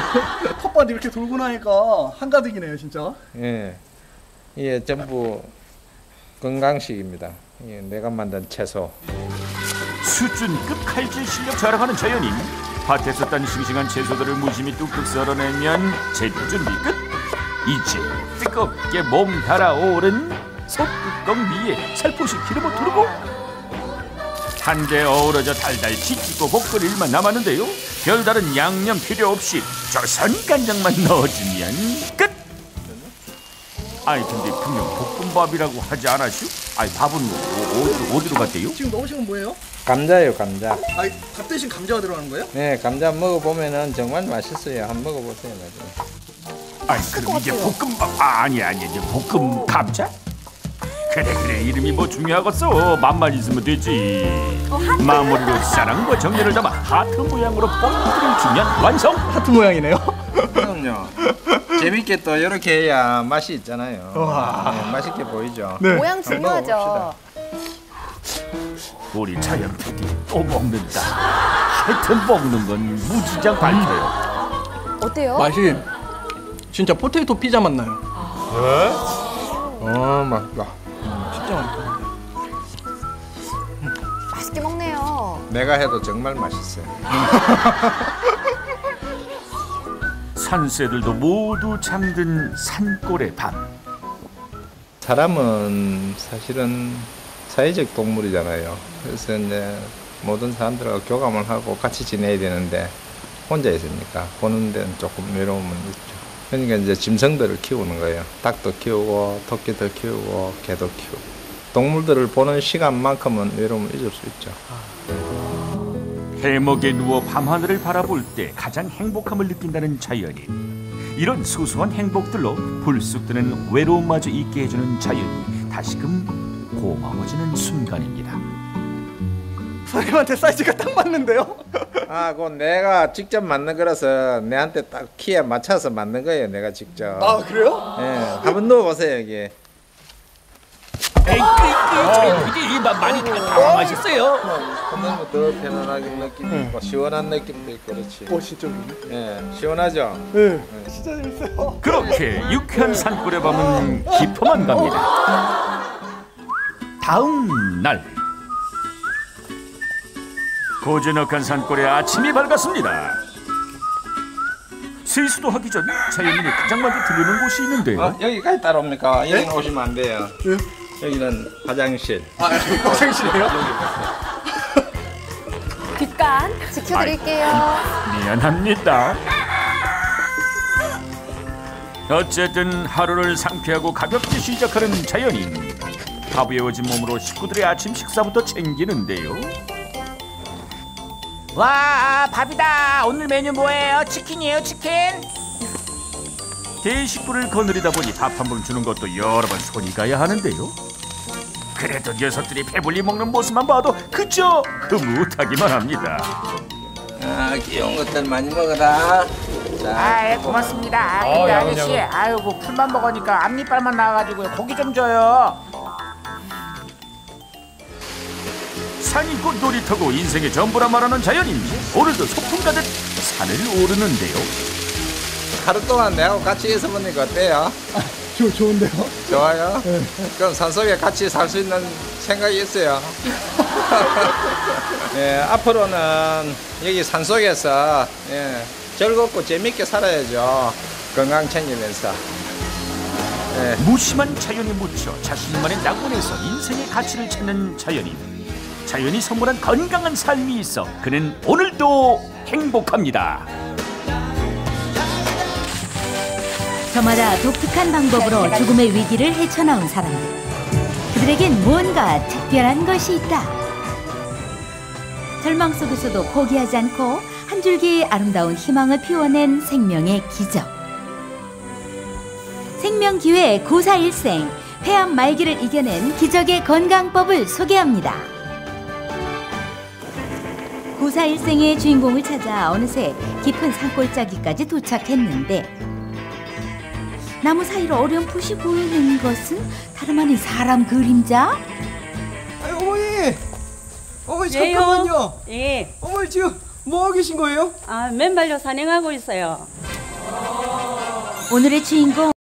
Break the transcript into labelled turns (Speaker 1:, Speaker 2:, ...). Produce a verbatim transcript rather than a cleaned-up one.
Speaker 1: 텃밭 이렇게 돌고 나니까 한가득이네요, 진짜.
Speaker 2: 예, 이게 전부 건강식입니다. 예, 내가 만든 채소.
Speaker 3: 수준급 칼질 실력 자랑하는 자연인. 밭에서 딴 싱싱한 채소들을 무심히 뚝뚝 썰어내면 재료 준비 끝. 이제 뜨겁게 몸 달아오른 소뚜껑 위에 살포시 기름을 두르고 한데 어우러져 달달 지지고 볶을 일만 남았는데요. 별다른 양념 필요 없이 조선 간장만 넣어주면 끝. 아니 근데 분명 볶음밥이라고 하지 않았슈? 아니 밥은 어디로, 어디로 갔대요?
Speaker 1: 지금 넣으신 건 뭐예요?
Speaker 2: 감자요, 감자.
Speaker 1: 아니, 밥 대신 감자가 들어가는 거예요?
Speaker 2: 네, 감자 먹어보면은 정말 맛있어요. 한번 먹어보세요, 나중에.
Speaker 3: 아니 그럼 이게 볶음밥 아, 아니 아니 이제 볶음 감자? 그래 그래 이름이 뭐 중요하겠어. 맛만 있으면 되지.
Speaker 4: 어, 하트.
Speaker 3: 마무리로 사랑과 정열을 담아 하트 모양으로 포인트를 주면 완성.
Speaker 1: 하트 모양이네요.
Speaker 2: 그럼요. 재밌게 또 이렇게 해야 맛이 있잖아요.
Speaker 1: 우와.
Speaker 2: 네, 맛있게 보이죠.
Speaker 1: 네.
Speaker 4: 모양
Speaker 2: 한번
Speaker 4: 중요하죠.
Speaker 2: 먹어봅시다.
Speaker 3: 우리 자연 피디 또 먹는다. 하여튼 먹는 건 무지장 밝혀요.
Speaker 4: 어때요?
Speaker 1: 맛이 진짜 포테이토 피자 맛 나요.
Speaker 2: 어, 맛있다.
Speaker 1: 진짜 맛있다.
Speaker 4: 맛있게 먹네요.
Speaker 2: 내가 해도 정말 맛있어요.
Speaker 3: 산새들도 모두 잠든 산골의 밤.
Speaker 2: 사람은 사실은 사회적 동물이잖아요. 그래서 이제 모든 사람들하고 교감을 하고 같이 지내야 되는데 혼자 있으니까 보는 데는 조금 외로움은 있죠. 그러니까 이제 짐승들을 키우는 거예요. 닭도 키우고 토끼도 키우고 개도 키우고 동물들을 보는 시간만큼은 외로움을 잊을 수 있죠.
Speaker 3: 해먹에 누워 밤하늘을 바라볼 때 가장 행복함을 느낀다는 자연인. 이런 소소한 행복들로 불쑥 드는 외로움마저 잊게 해주는 자연이 다시금 고마워지는 순간입니다.
Speaker 1: 선생님한테 사이즈가 딱 맞는데요?
Speaker 2: 아, 그건 내가 직접 만든 거라서 내한테 딱 키에 맞춰서 만든 거예요. 내가 직접.
Speaker 1: 아, 그래요?
Speaker 2: 예, 한번 넣어보세요 여기.
Speaker 3: 에이, 그, 그, 저희 피디 이 맛 많이 다 당황하셨어요.
Speaker 2: 한번 더 편안하게 느낌이 있고 시원한 느낌도 있고 그렇지.
Speaker 1: 오, 진짜
Speaker 2: 예, 시원하죠.
Speaker 1: 네. 진짜 재밌어요.
Speaker 3: 그렇게 유쾌한 산골의 밤은 깊어만 갑니다. 다음 날 고즈넉한 산골의 아침이 밝았습니다. 세수도 하기 전 자연인이 가장 먼저 들르는 곳이 있는데요.
Speaker 2: 어, 여기까지 따라옵니까? 여기는 오시면 안 돼요.
Speaker 1: 네?
Speaker 2: 여기는 화장실.
Speaker 1: 아, 화장실이에요?
Speaker 4: 뒷간 지켜드릴게요.
Speaker 3: 미안합니다. 어쨌든 하루를 상쾌하고 가볍게 시작하는 자연인. 가벼워진 몸으로 식구들의 아침 식사부터 챙기는데요.
Speaker 5: 와, 밥이다. 오늘 메뉴 뭐예요? 치킨이에요, 치킨?
Speaker 3: 대식구를 거느리다 보니 밥 한 번 주는 것도 여러 번 손이 가야 하는데요. 그래도 녀석들이 배불리 먹는 모습만 봐도 그저 흐뭇하기만 합니다.
Speaker 2: 아, 귀여운 것들 많이 먹어라. 자,
Speaker 5: 아, 예, 고맙습니다. 아, 근데 아저씨, 아이고 풀만 먹으니까 앞니빨만 나와가지고 고기 좀 줘요.
Speaker 3: 산이 곧 놀이터고 인생의 전부라 말하는 자연인. 오늘도 소풍 가듯 산을 오르는데요.
Speaker 2: 하루 동안 내하고 같이 있어보니까 어때요?
Speaker 1: 좋, 좋은데요?
Speaker 2: 좋아요? 네. 그럼 산속에 같이 살 수 있는 생각이 있어요. 예, 앞으로는 여기 산속에서 예, 즐겁고 재밌게 살아야죠. 건강 챙기면서. 예.
Speaker 3: 무심한 자연에 묻혀 자신만의 낙원에서 인생의 가치를 찾는 자연인. 자연이 선물한 건강한 삶이 있어 그는 오늘도 행복합니다.
Speaker 6: 저마다 독특한 방법으로 죽음의 위기를 헤쳐나온 사람들. 그들에겐 무언가 특별한 것이 있다. 절망 속에서도 포기하지 않고 한 줄기의 아름다운 희망을 피워낸 생명의 기적. 생명기회 구사일생, 폐암 말기를 이겨낸 기적의 건강법을 소개합니다. 구사일생의 주인공을 찾아 어느새 깊은 산골짜기까지 도착했는데 나무 사이로 어렴풋이 보이는 것은 다름 아닌 사람 그림자?
Speaker 1: 아니, 어머니! 어머니,
Speaker 7: 예요?
Speaker 1: 잠깐만요!
Speaker 7: 예.
Speaker 1: 어머니, 지금 뭐 하고 계신 거예요?
Speaker 7: 아, 맨발로 산행하고 있어요.
Speaker 6: 오늘의 주인공